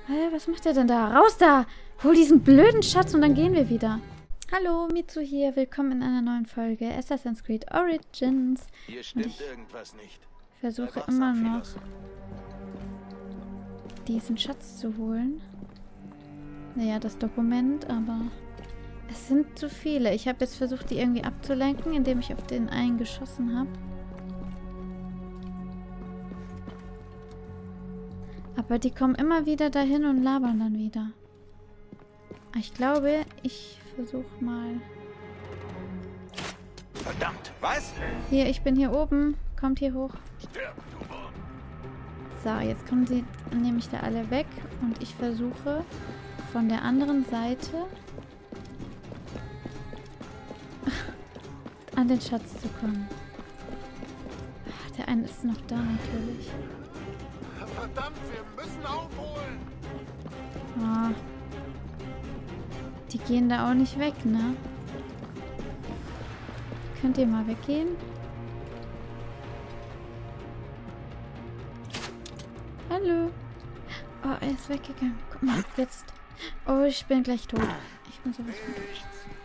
Hä, was macht der denn da? Raus da! Hol diesen blöden Schatz und dann gehen wir wieder. Hallo, Mitsu hier. Willkommen in einer neuen Folge Assassin's Creed Origins. Hier stimmt irgendwas nicht. Ich versuche immer noch, diesen Schatz zu holen. Naja, das Dokument, aber es sind zu viele. Ich habe jetzt versucht, die irgendwie abzulenken, indem ich auf den einen geschossen habe. Aber die kommen immer wieder dahin und labern dann wieder. Ich glaube, ich versuche mal... Verdammt, was? Hier, ich bin hier oben. Kommt hier hoch. So, jetzt kommen sie nämlich da alle weg. Und ich versuche von der anderen Seite an den Schatz zu kommen. Ach, der eine ist noch da natürlich. Verdammt, wir müssen aufholen. Oh. Die gehen da auch nicht weg, ne? Könnt ihr mal weggehen? Hallo. Oh, er ist weggegangen. Guck mal, jetzt. Oh, ich bin gleich tot. Ich bin sowas von tot.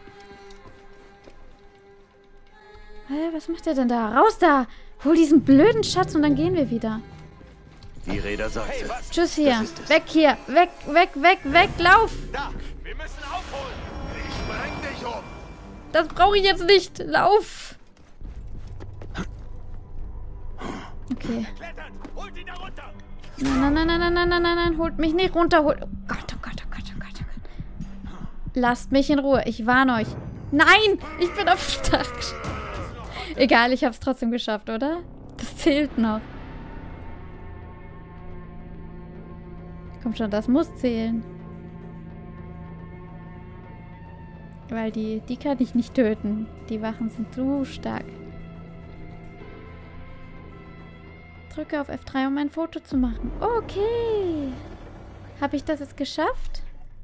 Hä, was macht der denn da? Raus da! Hol diesen blöden Schatz und dann gehen wir wieder. Die Räderseite. Hey, Tschüss hier. Weg hier. Weg, weg, weg, weg. Lauf! Da! Wir müssen aufholen! Ich spreng dich um! Das brauche ich jetzt nicht. Lauf! Okay. Klettert! Holt ihn da runter! Nein, nein, nein, nein, nein, nein, nein, nein. Holt mich nicht runter. Holt... Oh Gott, oh Gott, oh Gott, oh Gott, oh Gott. Lasst mich in Ruhe. Ich warne euch. Nein! Ich bin auf Stark. Egal, ich habe es trotzdem geschafft, oder? Das zählt noch. Komm schon, das muss zählen. Weil die kann ich nicht töten. Die Wachen sind zu stark. Drücke auf F3, um ein Foto zu machen. Okay. Habe ich das jetzt geschafft?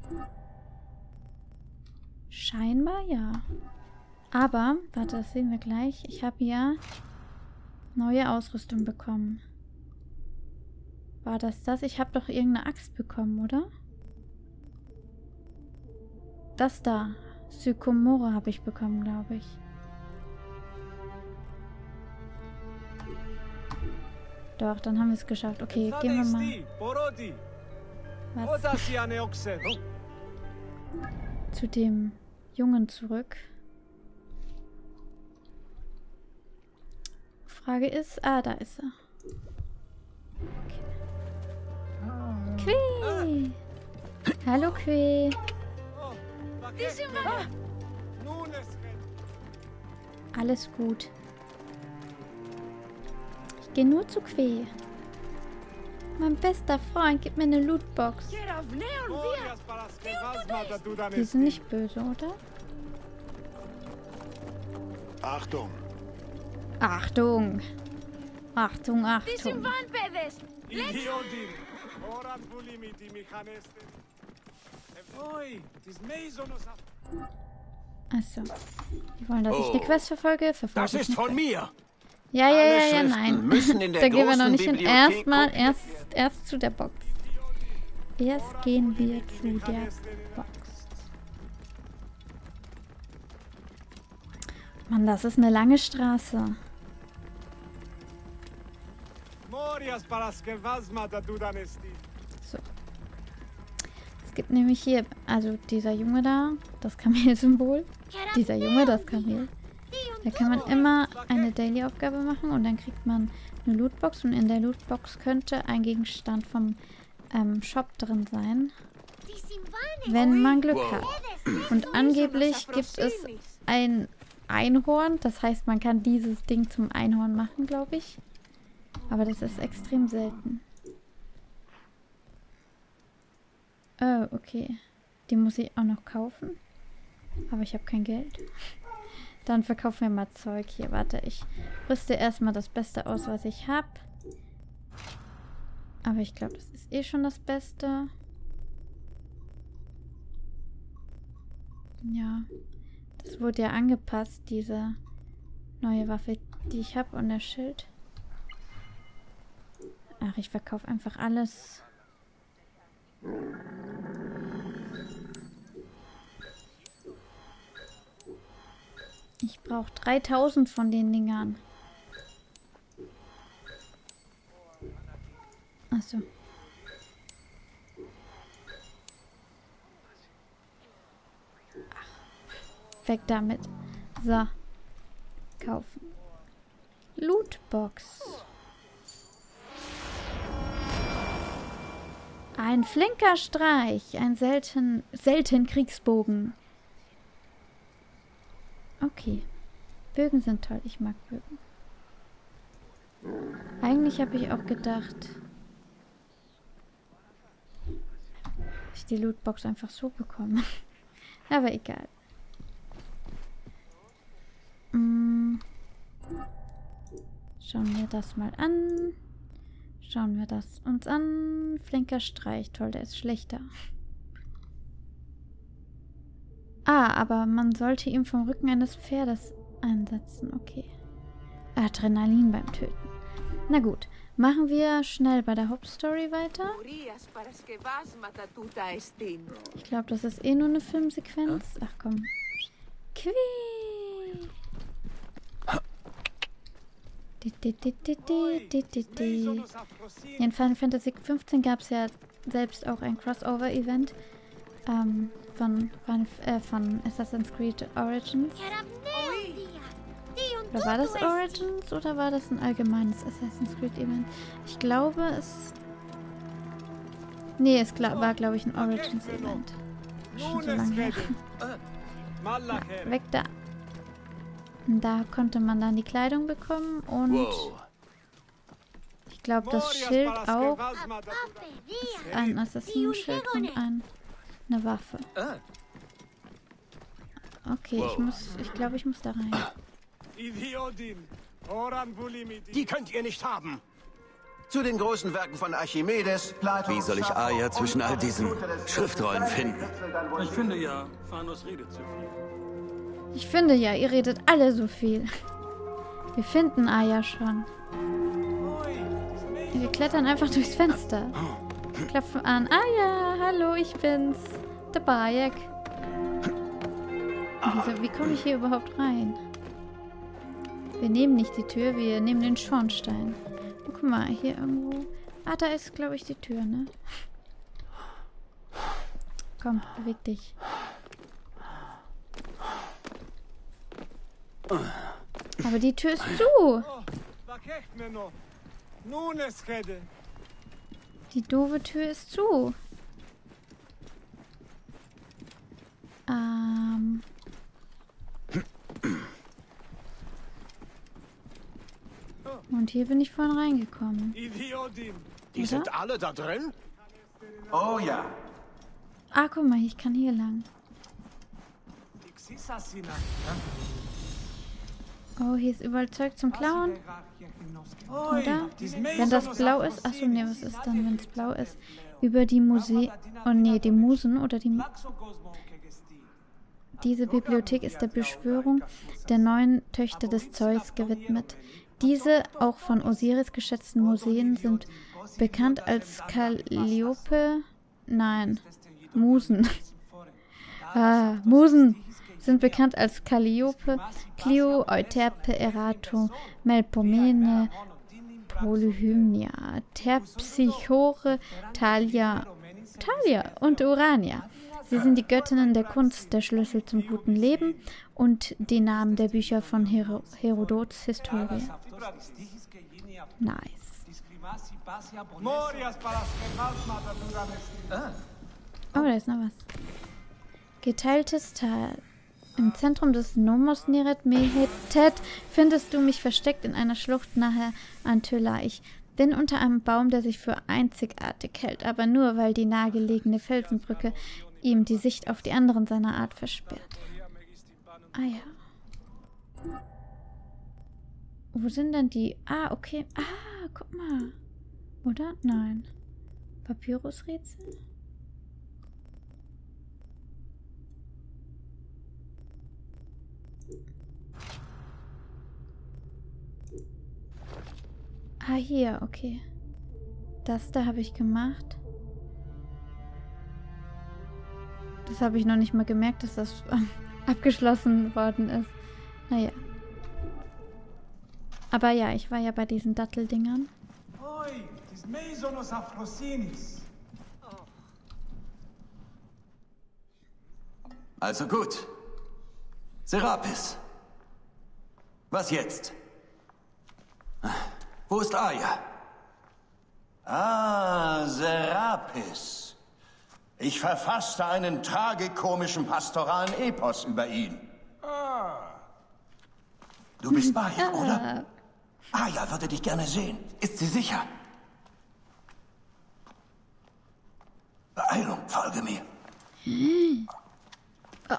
Scheinbar ja. Aber, warte, das sehen wir gleich. Ich habe ja neue Ausrüstung bekommen. War das das? Ich habe doch irgendeine Axt bekommen, oder? Das da. Sykomore habe ich bekommen, glaube ich. Doch, dann haben wir es geschafft. Okay, gehen wir mal zu dem Jungen zurück. Frage ist... Ah, da ist er. Quee! Hallo, Quee. Alles gut. Ich gehe nur zu Quee. Mein bester Freund, gib mir eine Lootbox. Die sind nicht böse, oder? Achtung! Achtung! Achtung, Achtung! Achso. Die wollen, dass ich eine Quest verfolge? Das ist von mir! Ja, nein. Da gehen wir noch nicht hin. Erst zu der Box. Erst gehen wir zu der Box. Mann, das ist eine lange Straße. So. Es gibt nämlich hier, also dieser Junge da, das Kamelsymbol. Dieser Junge, das Kamel. Da kann man immer eine Daily-Aufgabe machen und dann kriegt man eine Lootbox. Und in der Lootbox könnte ein Gegenstand vom Shop drin sein. Wenn man Glück hat. Und angeblich gibt es ein Einhorn. Das heißt, man kann dieses Ding zum Einhorn machen, glaube ich. Aber das ist extrem selten. Oh, okay. Die muss ich auch noch kaufen. Aber ich habe kein Geld. Dann verkaufen wir mal Zeug hier. Warte, ich rüste erstmal das Beste aus, was ich habe. Aber ich glaube, das ist eh schon das Beste. Ja. Das wurde ja angepasst, diese neue Waffe, die ich habe und das Schild. Ach, ich verkaufe einfach alles. brauche 3000 von den Dingern. Achso. Weg damit. So. Kaufen. Lootbox. Ein flinker Streich. Ein selten Kriegsbogen. Okay. Bögen sind toll. Ich mag Bögen. Eigentlich habe ich auch gedacht, ich die Lootbox einfach so bekomme. Aber egal. Schauen wir das mal an. Schauen wir das uns an. Flinker Streich. Toll, der ist schlechter. Ah, aber man sollte ihn vom Rücken eines Pferdes einsetzen. Okay. Adrenalin beim Töten. Na gut. Machen wir schnell bei der Hauptstory weiter. Ich glaube, das ist eh nur eine Filmsequenz. Ach komm. Quiii. In Final Fantasy 15 gab es ja selbst auch ein Crossover-Event von Assassin's Creed Origins. Oder war das Origins oder war das ein allgemeines Assassin's Creed Event? Ich glaube es... Nee, es war glaube ich ein Origins Event. Schon so lange her. Ja, weg da. Und da konnte man dann die Kleidung bekommen und ich glaube das Schild auch ist ein Assassinenschild und eine Waffe. Okay, ich glaube ich muss da rein. Die könnt ihr nicht haben. Zu den großen Werken von Archimedes, Plato... Wie soll ich Aya zwischen all diesen Schriftrollen finden? Ich finde ja, Thanos redet zu viel. Ich finde ja, ihr redet alle so viel. Wir finden Aya schon. Wir klettern einfach durchs Fenster. Klopfen an. Aya, hallo, ich bin's. Der Bayek. Wie komme ich hier überhaupt rein? Wir nehmen nicht die Tür, wir nehmen den Schornstein. Oh, guck mal, hier irgendwo... Ah, da ist, glaube ich, die Tür, ne? Komm, beweg dich. Aber die Tür ist zu. Die doofe Tür ist zu. Und hier bin ich vorhin reingekommen. Die sind alle da drin? Oh ja. Ah, guck mal, ich kann hier lang. Oh, hier ist überall Zeug zum Klauen. Oder? Wenn das blau ist... Achso, nee, was ist dann, wenn es blau ist? Über die Oh, nee, die Musen oder die... Diese Bibliothek ist der Beschwörung der 9 Töchter des Zeus gewidmet. Diese, auch von Osiris geschätzten Museen, sind bekannt als Calliope... Nein, Musen. Musen sind bekannt als Calliope, Clio, Euterpe, Erato, Melpomene, Polyhymnia, Terpsichore, Thalia und Urania. Sie sind die Göttinnen der Kunst, der Schlüssel zum guten Leben und die Namen der Bücher von Herodots Historie. Nice. Oh, da ist noch was. Geteiltes Tal. Im Zentrum des Nomos Neret Mehetet findest du mich versteckt in einer Schlucht nahe an Tyla. Ich bin unter einem Baum, der sich für einzigartig hält, aber nur, weil die nahegelegene Felsenbrücke ihm die Sicht auf die anderen seiner Art versperrt. Ah ja. Wo sind denn die... Ah, okay. Ah, guck mal. Oder? Nein. Papyrusrätsel? Ah, hier, okay. Das da habe ich gemacht. Das habe ich noch nicht mal gemerkt, dass das abgeschlossen worden ist. Naja. Aber ja, ich war ja bei diesen Datteldingern. Also gut. Serapis. Was jetzt? Wo ist Aya? Ah, Serapis. Ich verfasste einen tragikomischen pastoralen Epos über ihn. Du bist bei ihr, oder? Aya würde dich gerne sehen. Ist sie sicher? Beeilung, folge mir. Oh.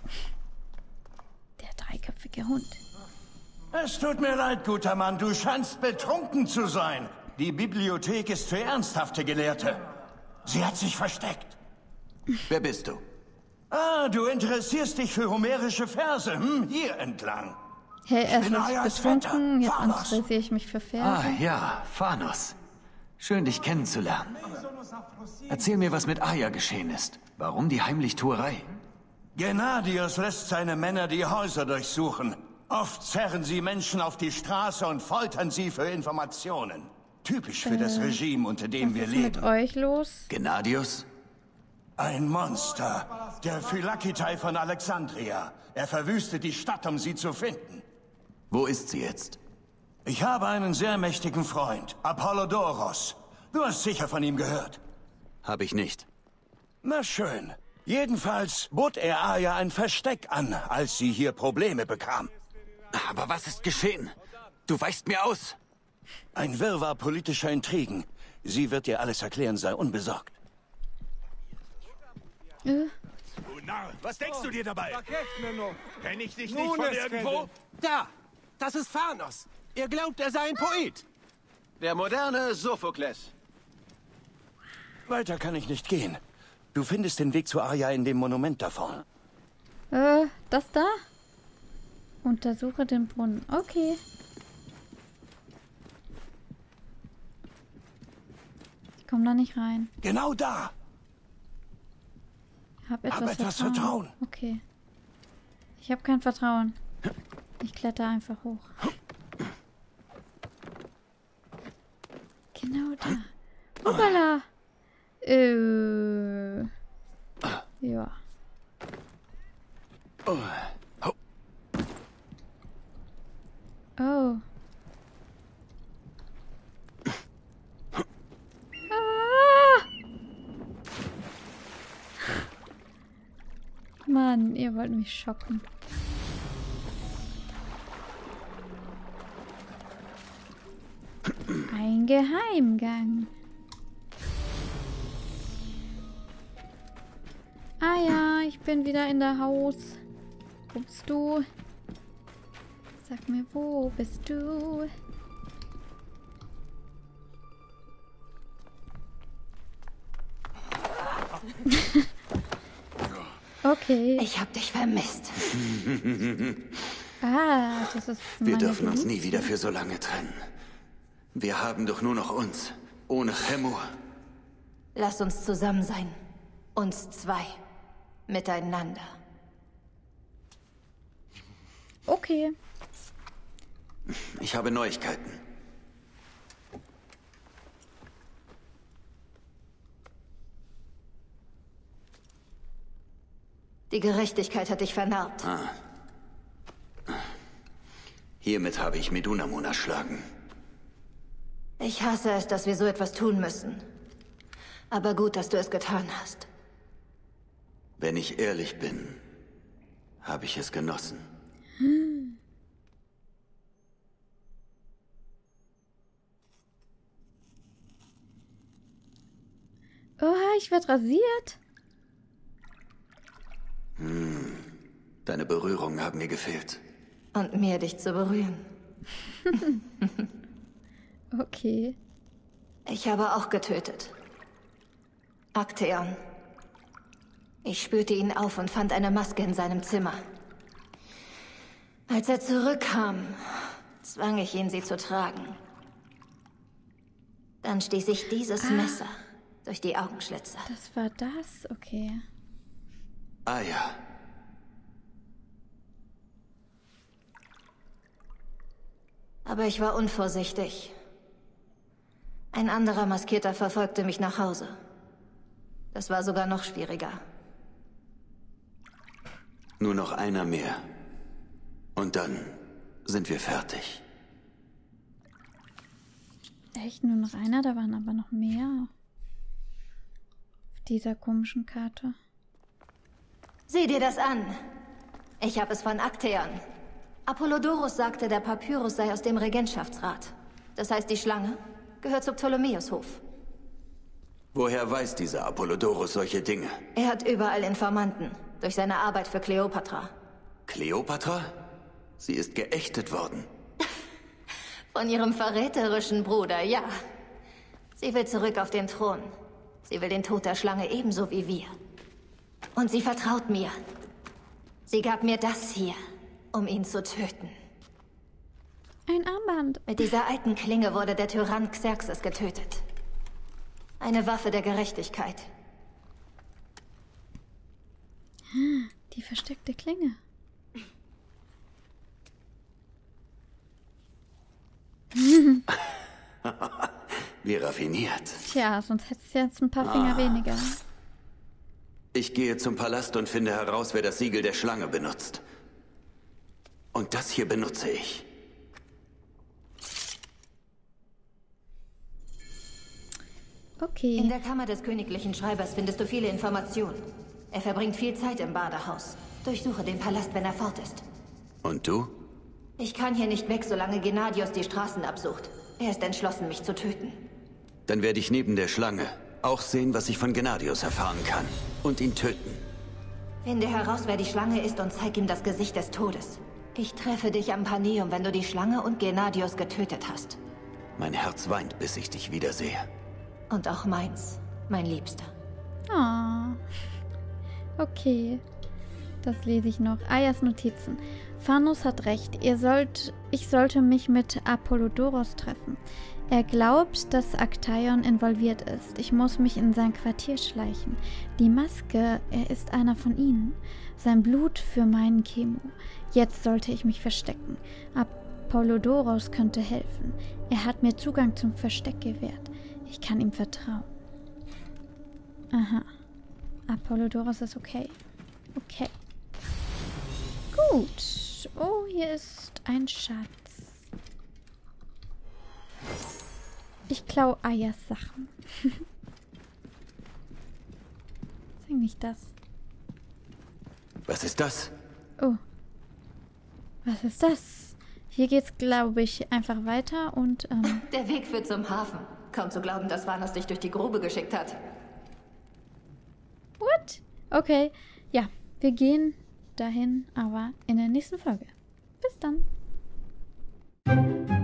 Der dreiköpfige Hund. Es tut mir leid, guter Mann. Du scheinst betrunken zu sein. Die Bibliothek ist für ernsthafte Gelehrte. Sie hat sich versteckt. Wer bist du? Ah, du interessierst dich für homerische Verse. Hier entlang. Hey, erst bin war ich Ayas betrunken, Vetter, jetzt Phanos. interessiere ich mich für Verse. Ah ja, Phanos. Schön, dich kennenzulernen. Erzähl mir, was mit Aya geschehen ist. Warum die Heimlichtuerei? Gennadios lässt seine Männer die Häuser durchsuchen. Oft zerren sie Menschen auf die Straße und foltern sie für Informationen. Typisch für das Regime, unter dem wir Was ist mit leben. euch los? Gennadios? Ein Monster. Der Phylakitai von Alexandria. Er verwüstet die Stadt, um sie zu finden. Wo ist sie jetzt? Ich habe einen sehr mächtigen Freund, Apollodoros. Du hast sicher von ihm gehört. Hab ich nicht. Na schön. Jedenfalls bot er Aya ein Versteck an, als sie hier Probleme bekam. Aber was ist geschehen? Du weichst mir aus. Ein Wirrwarr politischer Intrigen. Sie wird dir alles erklären, sei unbesorgt. Du Narr, was denkst du dir dabei? Kenn ich dich nicht von irgendwo? Da! Das ist Phanos. Er glaubt, er sei ein Poet. Der moderne Sophokles. Weiter kann ich nicht gehen. Du findest den Weg zu Aya in dem Monument da vorne. Das da? Untersuche den Brunnen. Okay. Ich komme da nicht rein. Genau da. Hab etwas Vertrauen. Vertrauen. Okay. Ich habe kein Vertrauen. Ich kletter einfach hoch. Genau da. Hoppala. Ja. Oh. Ah! Mann, ihr wollt mich schocken. Ein Geheimgang. Ah ja, ich bin wieder in der Haus. Wo bist du? Sag mir, wo bist du? Okay. Ich hab dich vermisst. Ah, das ist Wir meine dürfen uns nie Geliebte. wieder für so lange trennen. Wir haben doch nur noch uns. Ohne Chemo. Lass uns zusammen sein. Uns zwei. Miteinander. Okay. Ich habe Neuigkeiten. Die Gerechtigkeit hat dich vernarbt. Hiermit habe ich Medunamon erschlagen. Ich hasse es, dass wir so etwas tun müssen. Aber gut, dass du es getan hast. Wenn ich ehrlich bin, habe ich es genossen. Oha, ich werde rasiert. Deine Berührungen haben mir gefehlt. Und mir, dich zu berühren. Okay. Ich habe auch getötet. Akteon. Ich spürte ihn auf und fand eine Maske in seinem Zimmer. Als er zurückkam, zwang ich ihn, sie zu tragen. Dann stieß ich dieses Messer durch die Augenschlitze. Das war das? Okay. Ah ja. Aber ich war unvorsichtig. Ein anderer Maskierter verfolgte mich nach Hause. Das war sogar noch schwieriger. Nur noch einer mehr. Und dann sind wir fertig. Echt nur noch einer? Da waren aber noch mehr. Auf dieser komischen Karte. Sieh dir das an. Ich habe es von Akteon. Apollodorus sagte, der Papyrus sei aus dem Regentschaftsrat. Das heißt, die Schlange gehört zu Ptolemäus Hof. Woher weiß dieser Apollodorus solche Dinge? Er hat überall Informanten. Durch seine Arbeit für Kleopatra. Kleopatra? Sie ist geächtet worden. Von ihrem verräterischen Bruder, ja. Sie will zurück auf den Thron. Sie will den Tod der Schlange ebenso wie wir. Und sie vertraut mir. Sie gab mir das hier, um ihn zu töten. Ein Armband. Mit dieser alten Klinge wurde der Tyrann Xerxes getötet. Eine Waffe der Gerechtigkeit. Die versteckte Klinge. Wie raffiniert. Tja, sonst hättest du jetzt ein paar Finger weniger. Ich gehe zum Palast und finde heraus, wer das Siegel der Schlange benutzt. Und das hier benutze ich. Okay. In der Kammer des königlichen Schreibers findest du viele Informationen. Er verbringt viel Zeit im Badehaus. Durchsuche den Palast, wenn er fort ist. Und du? Ich kann hier nicht weg, solange Gennadios die Straßen absucht. Er ist entschlossen, mich zu töten. Dann werde ich neben der Schlange auch sehen, was ich von Gennadios erfahren kann. Und ihn töten. Finde heraus, wer die Schlange ist und zeig ihm das Gesicht des Todes. Ich treffe dich am Paneum, wenn du die Schlange und Gennadios getötet hast. Mein Herz weint, bis ich dich wiedersehe. Und auch meins, mein Liebster. Ah. Okay. Das lese ich noch. Ayas Notizen. Phanos hat recht. Ich sollte mich mit Apollodoros treffen. Er glaubt, dass Akteon involviert ist. Ich muss mich in sein Quartier schleichen. Die Maske, er ist einer von ihnen. Sein Blut für meinen Chemo. Jetzt sollte ich mich verstecken. Apollodoros könnte helfen. Er hat mir Zugang zum Versteck gewährt. Ich kann ihm vertrauen. Aha. Apollodoros ist okay. Okay. Gut. Oh, hier ist ein Schatz. Ich klaue Ayas Sachen. Sag nicht das. Was ist das? Oh. Was ist das? Hier geht's, glaube ich, einfach weiter und, Der Weg führt zum Hafen. Kaum zu glauben, dass Phanos dich durch die Grube geschickt hat. What? Okay. Ja, wir gehen dahin, aber in der nächsten Folge. Bis dann.